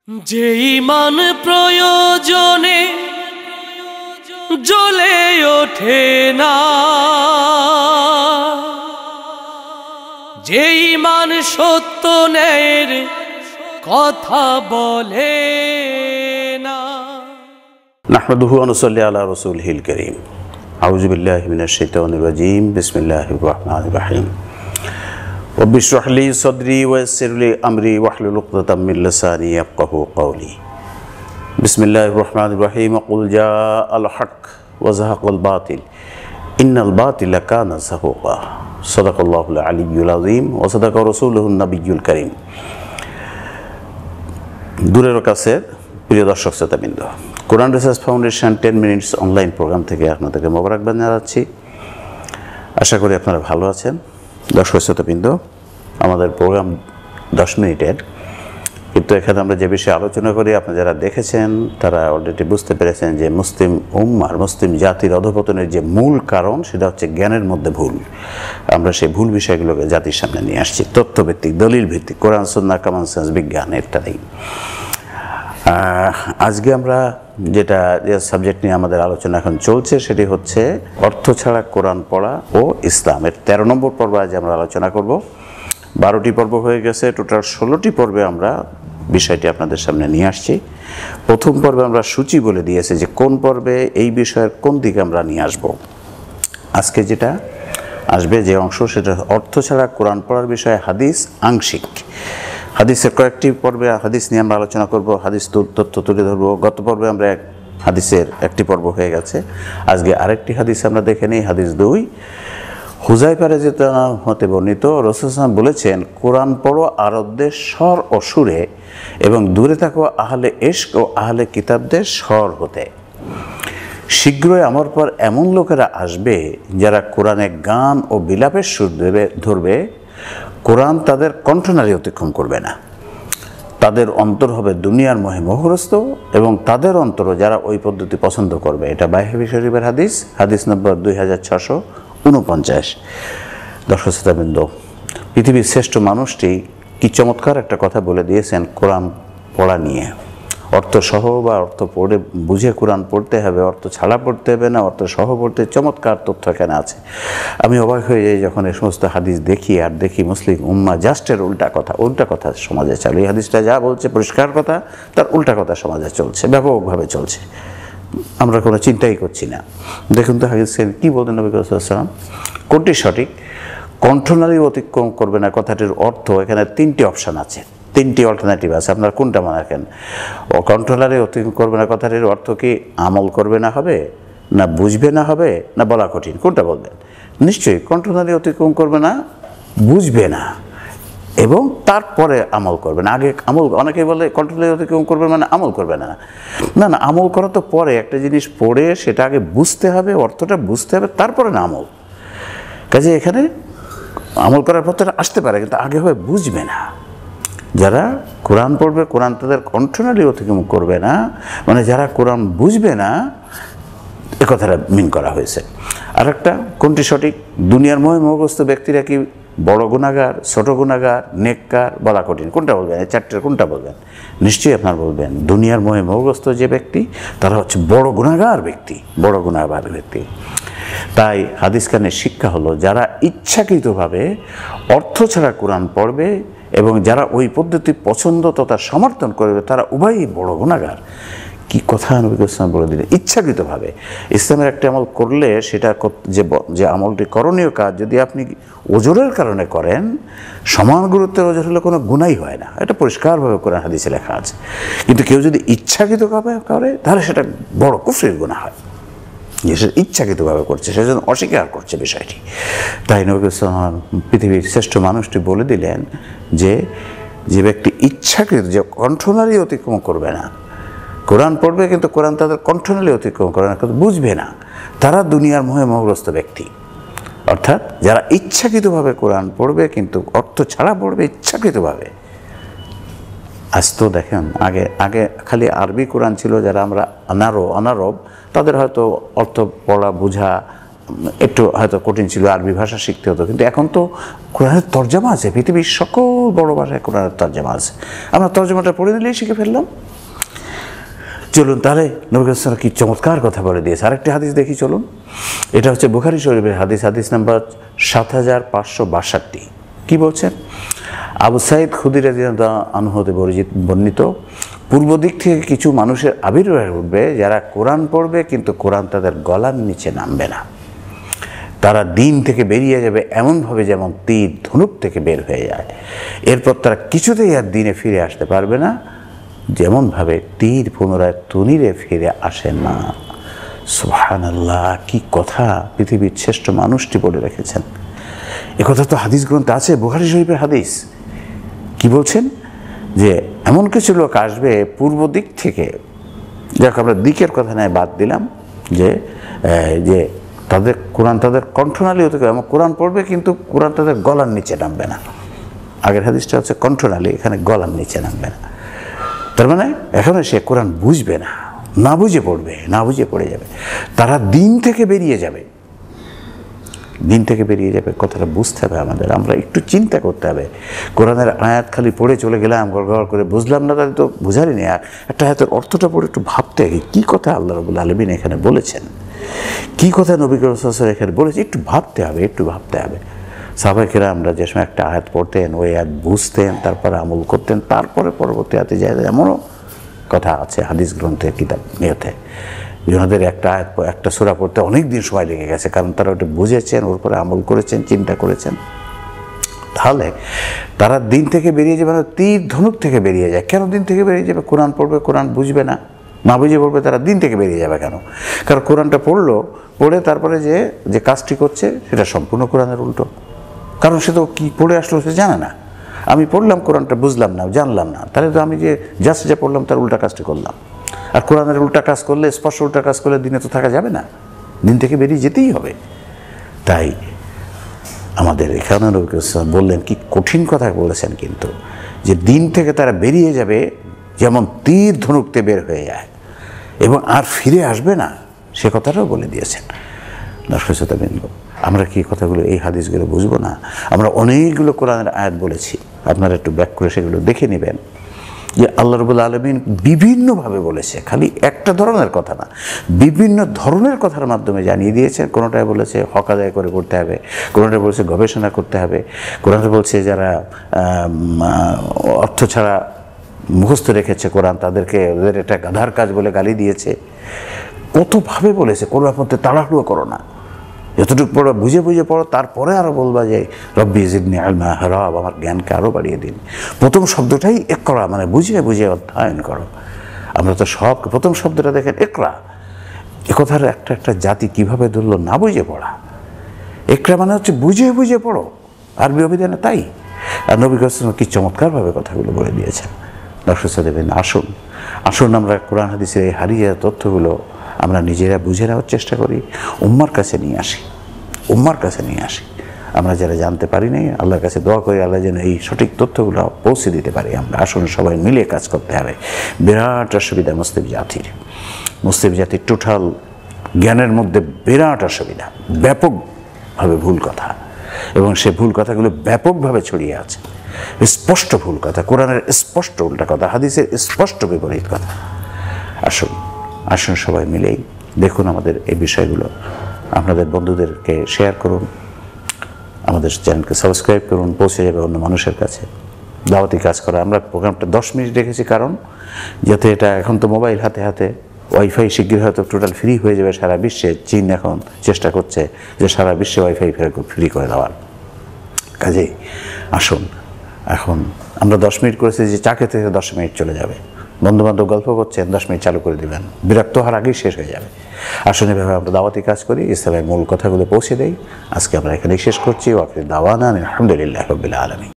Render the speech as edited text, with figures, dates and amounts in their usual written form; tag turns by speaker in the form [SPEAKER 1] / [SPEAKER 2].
[SPEAKER 1] যে ঈমান প্রয়োজনে জ্বলে ওঠে না, যে ঈমান সত্য ন্যায়ের কথা বলে না।
[SPEAKER 2] নাহমাদুহু ওয়া নুসাল্লি আলা রাসূলিহিল কারীম। আউযু বিল্লাহি মিনাশ শাইতানির রাজীম। বিসমিল্লাহির রাহমানির রাহিম। রব্বি ইশরাহ লি সাদরি ওয়া ইয়াসসির লি আমরি ওয়াহলুল উকদাতাম মিন লিসানি ইয়াফকাহু কওলি। বিসমিল্লাহির রাহমানির রাহিম। কুল জাআল হক ওয়া যাহাকাল বাতিল ইন্নাল বাতিলা কানা যাহুকা। সাদাকাল্লাহুল আলিয়্যুল আযীম ওয়া সাদাকা রাসূলুহুন নাবিয়্যুল কারীম। দূরের কাছে প্রিয় দর্শক শ্রোতাবৃন্দ, Quran research foundation 10 minutes online program থেকে আপনাদেরকে মোবারকবাদ জানাচ্ছি। আশা করি আপনারা ভালো আছেন। দর্শক শ্রোতাবৃন্দ, আমাদের প্রোগ্রাম 10 মিনিটের, কিন্তু এখানে আমরা যে বিষয়ে আলোচনা করি আপনি যারা দেখেছেন তারা অলরেডি বুঝতে পেরেছেন যে মুসলিম উম্মার, মুসলিম জাতির অধঃপতনের যে মূল কারণ সেটা হচ্ছে জ্ঞানের মধ্যে ভুল। আমরা সেই ভুল বিষয়গুলোকে জাতির সামনে নিয়ে আসছি, তথ্যভিত্তিক, দলিল ভিত্তিক, কোরআন সুন্নাহ, কমন সেন্স, বিজ্ঞান ইত্যাদি। আজকে আমরা যেটা সাবজেক্ট নিয়ে আমাদের আলোচনা এখন চলছে সেটি হচ্ছে অর্থ ছাড়া কোরআন পড়া ও ইসলামের 13 নম্বর পর্ব আজ আমরা আলোচনা করব। 12টি পর্ব হয়ে গেছে, টোটাল 16টি পর্বে আমরা বিষয়টি আপনাদের সামনে নিয়ে আসছি। প্রথম পর্বে আমরা সূচি বলে দিয়েছি যে কোন পর্বে এই বিষয়ের কোন দিকে আমরা নিয়ে আসব। আজকে যেটা আসবে যে অংশ সেটা অর্থ ছাড়া কোরআন পড়ার বিষয়ে হাদিস আংশিক। হাদিসের কয়েকটি পর্বে হাদিস নিয়ে আমরা আলোচনা করব, হাদিস তথ্য তুলে ধরব। গত পর্বে আমরা হাদিসের একটি পর্ব হয়ে গেছে, আজকে আরেকটি হাদিস আমরা দেখে নিই। হাদিস 2, হুযায়ফা রাদিয়াল্লাহু হতে বর্ণিত, রাসূল সাল্লাল্লাহু আলাইহি ওয়াসাল্লাম বলেছেন, কোরআন পড়ো আরবদের স্বর ও সুরে এবং দূরে থাকো আহলে ইশক ও আহলে কিতাবদের স্বর হতে। শীঘ্রই আমার পর এমন লোকেরা আসবে যারা কোরআনে গান ও বিলাপের সুর ধরবে। কোরআন তাদের কণ্ঠনালী অতিক্রম করবে না, তাদের অন্তর হবে দুনিয়ার মোহে মোহগ্রস্ত এবং তাদের অন্তরও যারা ওই পদ্ধতি পছন্দ করবে। এটা বাইহাকী শরীফের হাদিস, হাদিস নম্বর 2649। দর্শক শ্রোতাবৃন্দ, পৃথিবীর শ্রেষ্ঠ মানুষটি কি চমৎকার একটা কথা বলে দিয়েছেন কোরআন পড়া নিয়ে। অর্থ সহ বা অর্থ পড়ে বুঝে কোরআন পড়তে হবে, অর্থ ছাড়া পড়তে হবে না, অর্থ সহ পড়তে। চমৎকার তথ্য এখানে আছে। আমি অবাক হয়ে যাই যখন এই সমস্ত হাদিস দেখি আর দেখি মুসলিম উম্মাহ জাস্টের উল্টা কথা সমাজে চালু। এই হাদিসটা যা বলছে পরিষ্কার কথা, তার উল্টা কথা সমাজে চলছে, ব্যাপকভাবে চলছে। আমরা কোনো চিন্তাই করছি না। দেখুন তো হাদিস কি বলতেন নবী সাল্লাল্লাহু আলাইহি ওয়াসাল্লাম, কোনটি সঠিক? কণ্ঠনালী অতিক্রম করবে না কথাটির অর্থ, এখানে 3টি অপশান আছে, 3টি অল্টারনেটিভ আছে। আপনার কোনটা মনে রাখেন? কণ্ঠনালী অতিক্রম করবে না কথাটির অর্থ কি আমল করবে না হবে, না বুঝবে না হবে, না বলা কঠিন? কোনটা বলবেন? নিশ্চয়ই কণ্ঠনালী অতিক্রম করবে না, বুঝবে না এবং তারপরে আমল করবে না। আগে আমল, অনেকেই বলে কণ্ঠনালী অতিক্রম করবে মানে আমল করবে না। না না, আমল করা তো পরে। একটা জিনিস পড়ে সেটা আগে বুঝতে হবে, অর্থটা বুঝতে হবে, তারপরে না আমল। কাজে এখানে আমল করার পথটা আসতে পারে, কিন্তু আগে হয় বুঝবে না। যারা কোরআন পড়বে, কোরআন তাদের কণ্ঠনালী অতিক্রম করবে না, মানে যারা কোরআন বুঝবে না, এ কথাটা মিন করা হয়েছে। আর একটা, কোনটি সঠিক? দুনিয়ার মোহে মোহগ্রস্ত ব্যক্তিরা কি বড় গুনাহগার, ছোট গুনাহগার, নেককার, বলা কঠিন? কোনটা বলবেন? এই 4টের কোনটা বলবেন? নিশ্চয়ই আপনার বলবেন দুনিয়ার মোহে মোহগ্রস্ত যে ব্যক্তি তারা হচ্ছে বড় গুনাহগার ব্যক্তি, বড় গুনাহগার ব্যক্তি। তাই হাদিস কানের শিক্ষা হলো, যারা ইচ্ছাকৃতভাবে অর্থ ছাড়া কোরআন পড়বে এবং যারা ওই পদ্ধতি পছন্দ তথা সমর্থন করবে তারা উভয়ই বড় গুনাহগার। কি কথা নবী সাল্লাল্লাহু বলে দিলেন, ইচ্ছাকৃতভাবে। ইসলামের একটা আমল করলে সেটা যে আমলটি করণীয় কাজ যদি আপনি ওজরের কারণে করেন, সমান গুরুত্বের ওজর হলে কোনো গুনাহই হয় না। এটা পরিষ্কারভাবে কোরআন হাদিসে লেখা আছে। কিন্তু কেউ যদি ইচ্ছাকৃতভাবে করে তাহলে সেটা বড় কুফরির গুনাহ হয়। যে সে ইচ্ছাকৃতভাবে করছে, সেজন্য অস্বীকার করছে বিষয়টি। তাই নবী সাল্লাল্লাহু পৃথিবীর শ্রেষ্ঠ মানুষটি বলে দিলেন যে ব্যক্তি ইচ্ছাকৃত, যে কণ্ঠনালী অতিক্রম করবে না, কোরআন পড়বে কিন্তু কোরআন তাদের কণ্ঠনালী অতিক্রম করে না, কিন্তু বুঝবে না, তারা দুনিয়ার মোহে মোহগ্রস্ত ব্যক্তি। অর্থাৎ যারা ইচ্ছাকৃতভাবে কোরআন পড়বে কিন্তু অর্থ ছাড়া পড়বে ইচ্ছাকৃতভাবে। আজ তো দেখেন, আগে খালি আরবি কোরআন ছিল, যারা আমরা অনারব তাদের হয়তো অর্থ পড়া বোঝা একটু হয়তো কঠিন ছিল, আরবি ভাষা শিখতে হতো, কিন্তু এখন তো কোরআনের তর্জমা আছে, পৃথিবীর সকল বড় ভাষায় কোরআনের তর্জমা আছে, আমরা তর্জমাটা পড়ে নিলেই শিখে ফেললাম। চলুন তাহলে নবী করিম সাল্লাল্লাহু আলাইহি ওয়াসাল্লাম কি চমৎকার কথা বলে দিয়েছে। আরেকটি হাদিস দেখি চলুন, এটা হচ্ছে বুখারী শরীফের হাদিস, হাদিস নাম্বার 7562। কি বলছেন? আবু সাঈদ খুদরি রাদিয়াল্লাহু আনহু হতে বর্ণিত, পূর্ব দিক থেকে কিছু মানুষের আবির্ভাব উঠবে যারা কোরআন পড়বে কিন্তু কোরআন তাদের গলার নিচে নামবে না। তারা দিন থেকে বেরিয়ে যাবে এমনভাবে যেমন তীর ধনুক থেকে বের হয়ে যায়। এরপর তারা কিছুতেই আর দিনে ফিরে আসতে পারবে না, যেমনভাবে তীর পুনরায় তুনিরে ফিরে আসে না। সুবহানাল্লাহ, কি কথা পৃথিবীর শ্রেষ্ঠ মানুষটি বলে রেখেছেন। এ কথা তো হাদিস গ্রন্থে আছে, বুখারী শরীফের হাদিস। কি বলছেন? যে এমন কিছু লোক আসবে পূর্ব দিক থেকে, যাক আমরা দিকের কথা নয় বাদ দিলাম, যে তাদের কোরআন তাদের কণ্ঠনালী হতে পারে, কোরআন পড়বে কিন্তু কোরআন তাদের গলার নিচে নামবে না। আগের হাদিসটা হচ্ছে কণ্ঠনালী, এখানে গলার নিচে নামবে না। তার মানে এখনো সে কোরআন বুঝবে না, না বুঝে পড়বে, না বুঝে পড়ে যাবে। তারা দিন থেকে বেরিয়ে যাবে, দিন থেকে বেরিয়ে যাবে। কথাটা বুঝতে হবে আমাদের, আমরা একটু চিন্তা করতে হবে। কোরআনের আয়াত খালি পড়ে চলে গেলাম, গড়গড় করে বুঝলাম না, তাহলে তো বুঝারই নেই। একটা আয়াতের অর্থটা পড়ে একটু ভাবতে হবে, কী কথা আল্লাহ রাব্বুল আলামিন এখানে বলেছেন, কী কথা নবী করিম সাল্লাল্লাহু আলাইহি ওয়াসাল্লাম এখানে বলেছে, একটু ভাবতে হবে, একটু ভাবতে হবে। সাহাবায়ে কেরামরা যে সময় একটা আয়াত পড়তেন, ওই আয়াত বুঝতেন, তারপরে আমল করতেন, তারপরে পরবর্তী আয়াতে যায়। এমনও কথা আছে হাদিস গ্রন্থের কিতাব নিয়তে, ওনাদের একটা সূরা পড়তে অনেক দিন সময় লেগে গেছে, কারণ তারা ওটা বুঝেছেন, ওর পরে আমল করেছেন, চিন্তা করেছেন। তাহলে তারা দিন থেকে বেরিয়ে যাবে না, তীর ধনুক থেকে বেরিয়ে যায়। কেন দিন থেকে বেরিয়ে যাবে? কোরআন পড়বে, কোরআন বুঝবে না, না বুঝে পড়বে, তারা দিন থেকে বেরিয়ে যাবে কেন? কারণ কোরআনটা পড়ে তারপরে যে কাজটি করছে সেটা সম্পূর্ণ কোরআনের উল্টো। কারণ সে তো কী পড়ে আসলো সে জানে না। আমি পড়লাম, কোরআনটা বুঝলাম না, জানলাম না, তাহলে তো আমি যে জাস্ট যা পড়লাম তার উল্টা কাজটি করলাম। আর কোরআনের উল্টা কাজ করলে, স্পষ্ট উল্টা কাজ করলে দিনে তো থাকা যাবে না, দিন থেকে বেরিয়ে যেতেই হবে। তাই আমাদের এখানে নবী করিম সাল্লাল্লাহু আলাইহি ওয়াসাল্লাম বললেন, কি কঠিন কথা বলেছেন কিন্তু, যে দিন থেকে তারা বেরিয়ে যাবে যেমন তীর ধনুকতে বের হয়ে যায় এবং আর ফিরে আসবে না, সে কথাটাও বলে দিয়েছেন। দর্শক শ্রোতাবৃন্দ, আমরা কি কথাগুলো, এই হাদিসগুলো বুঝবো না? আমরা অনেকগুলো কোরআনের আয়াত বলেছি, আপনারা একটু ব্যাক করে সেগুলো দেখে নেবেন, যে আল্লাহ রাব্বুল আলামিন বিভিন্নভাবে বলেছে, খালি একটা ধরনের কথা না, বিভিন্ন ধরনের কথার মাধ্যমে জানিয়ে দিয়েছেন। কোনোটায় বলেছে হক আদায় করে করতে হবে, কোনোটায় বলেছে গবেষণা করতে হবে, কোনোটা বলছে যারা অর্থ ছাড়া মুখস্থ রেখেছে কোরআন, ওদের এটা গাধার কাজ বলে গালি দিয়েছে। কতভাবে বলেছে, কোরআন মধ্যে তাড়াহুড়ো করো না, যতটুকু পড়ো বুঝে বুঝে পড়ো, তারপরে আরও বলবা যে রব্বি জিদনি ইলমা, রব আমার জ্ঞানকে আরও বাড়িয়ে দিন। প্রথম শব্দটাই ইকরা, মানে বুঝে বুঝে অধ্যয়ন করো। আমরা তো সব প্রথম শব্দটা দেখেন ইকরা, এ কথার একটা জাতি কীভাবে ধরলো, না বুঝে পড়া। ইকরা মানে হচ্ছে বুঝে বুঝে পড়ো, আরবি অভিধানে তাই। আর নবী করিম সাল্লাল্লাহু আলাইহি ওয়াসাল্লাম কি চমৎকারভাবে কথাগুলো বলে দিয়েছেন। দর্শক শ্রোতাবৃন্দ, আসুন আমরা কোরআন হাদিসের এই হারিয়ে তথ্যগুলো আমরা নিজেরা বুঝে নেওয়ার চেষ্টা করি, উম্মার কাছে নিয়ে আসি। আমরা যারা জানতে পারি নাই, আল্লাহর কাছে দোয়া করি আল্লাহ যেন এই সঠিক তথ্যগুলো পৌঁছে দিতে পারি। আমরা আসুন সবাই মিলে কাজ করতে হবে। বিরাট অসুবিধা মুসলিম জাতির টোটাল জ্ঞানের মধ্যে বিরাট অসুবিধা, ব্যাপকভাবে ভুল কথা, এবং সে ভুল কথাগুলো ব্যাপকভাবে ছড়িয়ে আছে। স্পষ্ট ভুল কথা, কোরআনের স্পষ্ট উল্টা কথা, হাদিসের স্পষ্ট বিপরীত কথা। আসুন সবাই মিলেই দেখুন আমাদের এই বিষয়গুলো, আপনাদের বন্ধুদেরকে শেয়ার করুন, আমাদের চ্যানেলকে সাবস্ক্রাইব করুন, পৌঁছে যাবে অন্য মানুষের কাছে। দাওয়াতি কাজ করা, আমরা প্রোগ্রামটা 10 মিনিট রেখেছি, কারণ যাতে এটা, এখন তো মোবাইল হাতে হাতে, ওয়াইফাই শিগগির হয়তো টোটাল ফ্রি হয়ে যাবে সারা বিশ্বে। চীন এখন চেষ্টা করছে যে সারা বিশ্বে ওয়াইফাই ফ্রি করে দেওয়ার। কাজেই আসুন, এখন আমরা 10 মিনিট করেছি, যে চা খেতে 10 মিনিট চলে যাবে, বন্ধুবান্ধব গল্প করছেন, 10 মিনিট চালু করে দেবেন, বিরক্ত হওয়ার আগেই শেষ হয়ে যাবে। আসুন এভাবে আমরা দাওয়াতি কাজ করি, ইসলামের মূল কথাগুলো পৌঁছে দেই। আজকে আমরা এখানেই শেষ করছি। ওয়াকির দাওয়ানা আলহামদুলিল্লাহি রাব্বিল আলামিন।